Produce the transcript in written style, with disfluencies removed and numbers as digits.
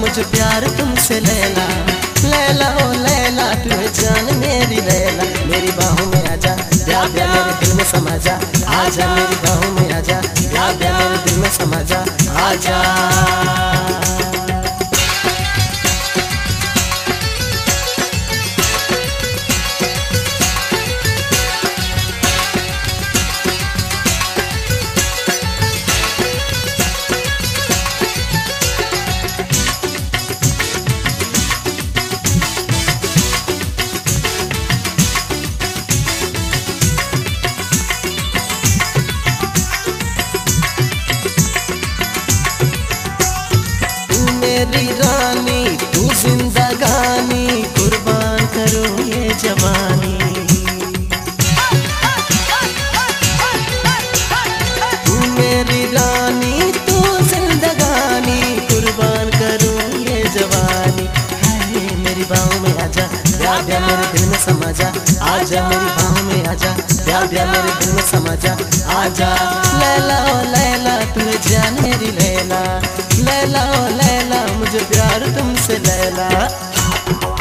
मुझे प्यार तुमसे लैला। लैला ओ लैला तू है जान मेरी लैला। मेरी बाहों में आजा प्यार प्यार मेरे दिल में समा जा। आजा मेरी बाहों में आजा प्यार प्यार मेरे दिल में समा जा। आजा मेरी रानी तू जिंदगानी, कुर्बान करो ये जवानी। तू मेरी रानी तू जिंदगानी, कुर्बान करो ये जवानी। हाय मेरी बाहों में आजा प्यार प्यार मेरे दिल में समा जा। आजा मेरी बाहों में आजा प्यार प्यार मेरे दिल में समा जा। आजा लैला ओ लैला तू है जान मेरी लैला। लैला ओ लैला मुझे प्यार तुमसे लैला।